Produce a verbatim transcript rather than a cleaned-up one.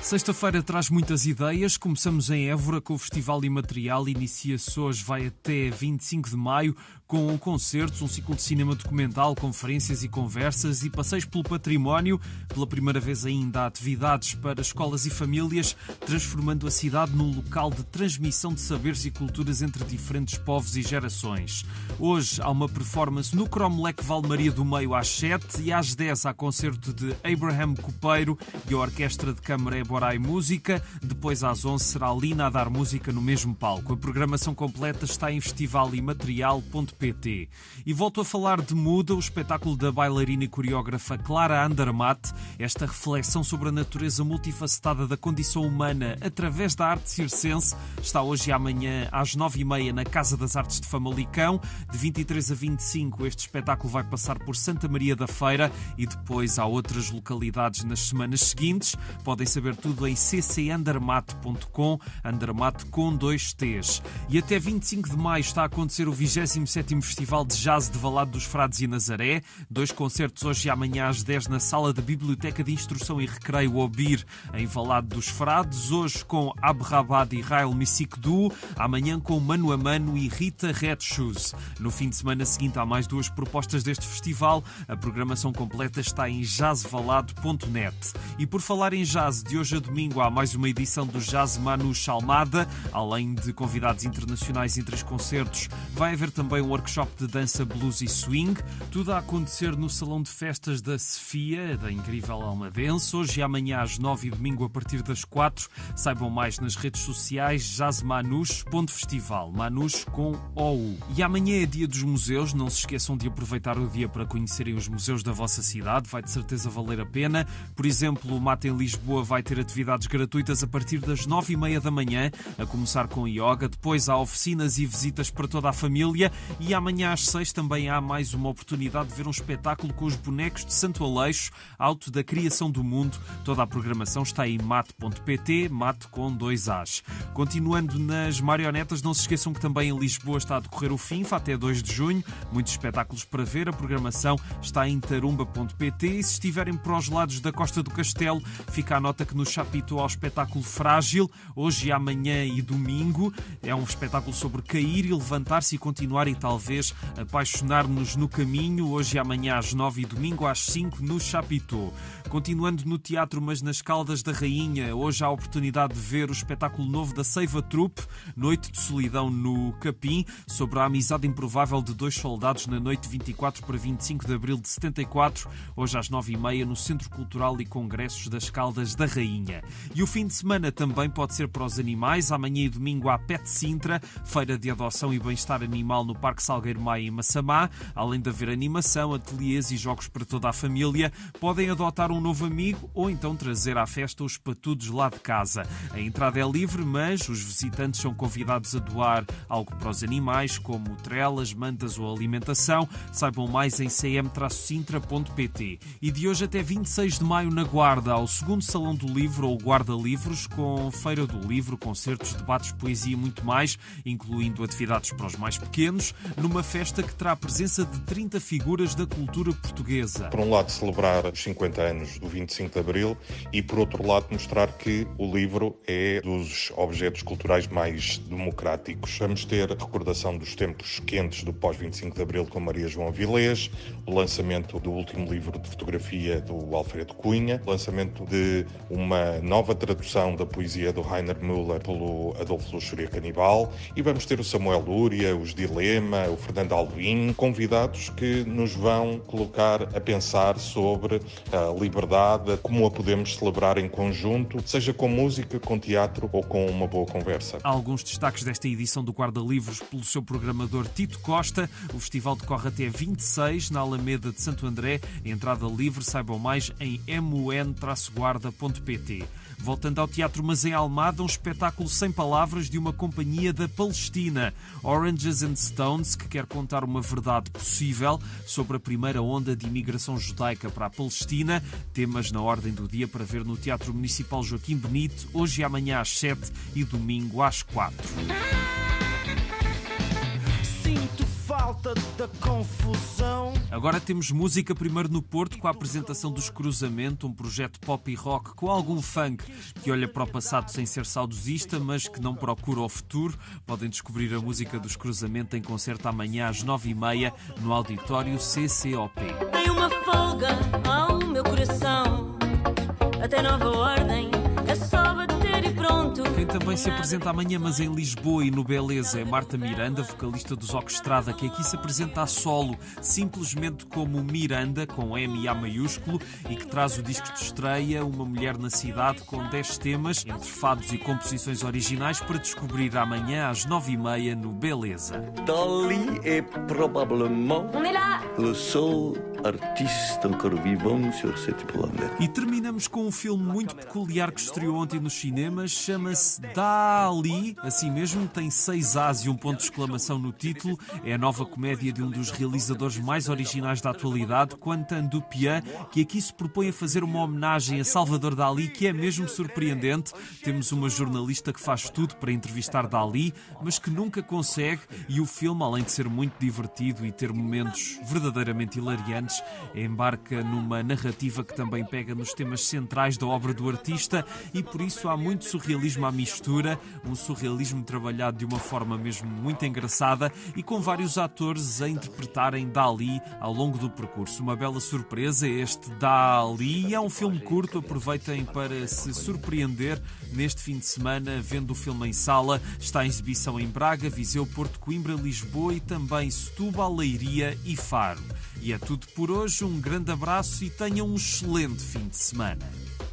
Sexta-feira traz muitas ideias. Começamos em Évora com o Festival Imaterial. Inicia-se hoje, vai até vinte e cinco de maio, com concertos, um ciclo de cinema documental, conferências e conversas e passeios pelo património. Pela primeira vez ainda há atividades para escolas e famílias, transformando a cidade num local de transmissão de saberes e culturas entre diferentes povos e gerações. Hoje há uma performance no Cromlech Valmaria do Meio às sete e às dez há concerto de Abraham Copeiro e a Orquestra de Câmara Borai Música. Depois às onze será Lina a dar música no mesmo palco. A programação completa está em festivalimaterial ponto pt. E volto a falar de Muda, o espetáculo da bailarina e coreógrafa Clara Andermatt. Esta reflexão sobre a natureza multifacetada da condição humana através da arte circense está hoje e amanhã às nove e meia na Casa das Artes de Famalicão. De vinte e três a vinte e cinco este espetáculo vai passar por Santa Maria da Feira e depois há outras localidades nas semanas seguintes. Podem saber tudo em c c andermatt ponto com, Andermatt com dois T's. E até vinte e cinco de maio está a acontecer o vigésimo sétimo Festival de Jazz de Valado dos Frades e Nazaré. Dois concertos hoje e amanhã às dez na Sala da Biblioteca de Instrução e Recreio Obir, em Valado dos Frades. Hoje com Abrabad e Rael Missik Duo. Amanhã com Mano a Mano e Rita Red Shoes. No fim de semana seguinte há mais duas propostas deste festival. A programação completa está em jazz valado ponto net. E por falar em jazz, de hoje a domingo há mais uma edição do Jazz Manouche Almada. Além de convidados internacionais em três concertos, vai haver também um workshop de dança, blues e swing. Tudo a acontecer no Salão de Festas da Sofia, da incrível almadense. Hoje e amanhã às nove e domingo a partir das quatro. Saibam mais nas redes sociais jazzmanouche ponto festival. Manouche com O U. E amanhã é dia dos museus. Não se esqueçam de aproveitar o dia para conhecerem os museus da vossa cidade. Vai de certeza valer a pena. Por exemplo, o Mate em Lisboa vai ter atividades gratuitas a partir das nove e meia da manhã, a começar com yoga. Depois há oficinas e visitas para toda a família. E amanhã às seis também há mais uma oportunidade de ver um espetáculo com os bonecos de Santo Aleixo, Auto da Criação do Mundo. Toda a programação está em mate ponto pt, mate com dois As. Continuando nas marionetas, não se esqueçam que também em Lisboa está a decorrer o FINFA até dois de junho. Muitos espetáculos para ver. A programação está em tarumba ponto pt e se estiverem para os lados da Costa do Castelo, fica a nota que nos Chapitão ao espetáculo Frágil, hoje e amanhã e domingo. É um espetáculo sobre cair e levantar-se e continuar e talvez apaixonar-nos no caminho, hoje e amanhã às nove e domingo às cinco no Chapitão. Continuando no teatro, mas nas Caldas da Rainha, hoje há a oportunidade de ver o espetáculo novo da Seiva Troupe, Noite de Solidão no Capim, sobre a amizade improvável de dois soldados na noite de vinte e quatro para vinte e cinco de abril de setenta e quatro, hoje às nove e meia no Centro Cultural e Congressos das Caldas da Rainha. E o fim de semana também pode ser para os animais. Amanhã e domingo há Pet Sintra, feira de adoção e bem-estar animal no Parque Salgueiro Maia em Massamá. Além de haver animação, ateliês e jogos para toda a família, podem adotar um novo amigo ou então trazer à festa os patudos lá de casa. A entrada é livre, mas os visitantes são convidados a doar algo para os animais, como trelas, mantas ou alimentação. Saibam mais em c m sintra ponto pt. E de hoje até vinte e seis de maio na Guarda, ao segundo Salão do Livro ou Guarda-Livros, com Feira do Livro, concertos, debates, poesia e muito mais, incluindo atividades para os mais pequenos, numa festa que terá a presença de trinta figuras da cultura portuguesa. Por um lado, celebrar os cinquenta anos do vinte e cinco de abril e, por outro lado, mostrar que o livro é dos objetos culturais mais democráticos. Vamos ter a recordação dos tempos quentes do pós-vinte e cinco de abril com Maria João Avilés, o lançamento do último livro de fotografia do Alfredo Cunha, o lançamento de uma nova tradução da poesia do Rainer Müller pelo Adolfo Luxúria Canibal, e vamos ter o Samuel Lúria, os Dilema, o Fernando Alvim, convidados que nos vão colocar a pensar sobre a liberdade, como a podemos celebrar em conjunto, seja com música, com teatro ou com uma boa conversa. Há alguns destaques desta edição do Guarda-Livros pelo seu programador Tito Costa. O festival decorre até vinte e seis na Alameda de Santo André. Entrada livre, saibam mais em m u n guarda ponto pt. Voltando ao teatro, mas em Almada, um espetáculo sem palavras de uma companhia da Palestina, Oranges and Stones, que quer contar uma verdade possível sobre a primeira onda de imigração judaica para a Palestina. Temas na ordem do dia para ver no Teatro Municipal Joaquim Benito, hoje e amanhã às sete e domingo às quatro. Sinto falta da confusão. Agora temos música primeiro no Porto, com a apresentação dos Cruzamento, um projeto pop e rock com algum funk que olha para o passado sem ser saudosista, mas que não procura o futuro. Podem descobrir a música dos Cruzamento em concerto amanhã às nove e meia no auditório C C O P. Dei uma folga ao meu coração, até nova ordem, é só bater e pronto. Quem também se apresenta amanhã, mas em Lisboa e no Beleza, é Marta Miranda, vocalista dos Orquestrada, que aqui se apresenta a solo, simplesmente como Miranda, com M e A maiúsculo, e que traz o disco de estreia Uma Mulher na Cidade, com dez temas, entre fados e composições originais, para descobrir amanhã às nove e meia no Beleza. Dali est probablement le seul artiste encore vivant sur cette planète. E terminamos com um filme muito peculiar que estreou ontem nos cinemas, chama-se Dali, assim mesmo, tem seis As e um ponto de exclamação no título. É a nova comédia de um dos realizadores mais originais da atualidade, Quentin Dupieux, que aqui se propõe a fazer uma homenagem a Salvador Dalí, que é mesmo surpreendente. Temos uma jornalista que faz tudo para entrevistar Dalí, mas que nunca consegue, e o filme, além de ser muito divertido e ter momentos verdadeiramente hilariantes, embarca numa narrativa que também pega nos temas centrais da obra do artista, e por isso há muito surrealismo à mistura, um surrealismo trabalhado de uma forma mesmo muito engraçada e com vários atores a interpretarem Dalí ao longo do percurso. Uma bela surpresa este Dali. É um filme curto, aproveitem para se surpreender neste fim de semana vendo o filme em sala. Está em exibição em Braga, Viseu, Porto, Coimbra, Lisboa e também Setúbal, Leiria e Faro. E é tudo por hoje, um grande abraço e tenham um excelente fim de semana.